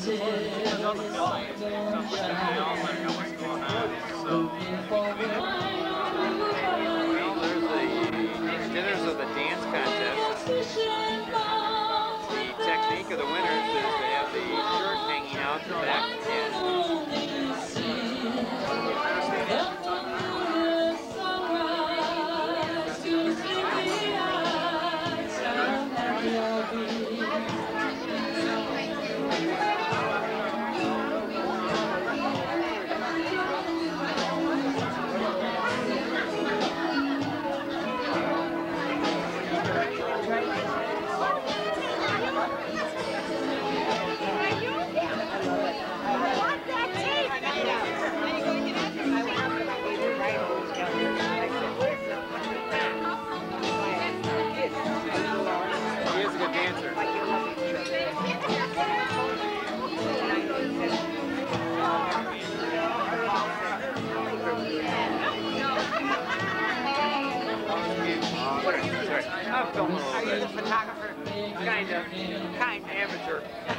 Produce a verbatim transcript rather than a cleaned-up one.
on the building. It's up with the film and know what's going on. So, well, there's the dinners of the dance contest. The technique of the winners is to have the shirt hanging out the back. I'm filming a little bit. Are you the photographer? Kind of. Kind of. Amateur.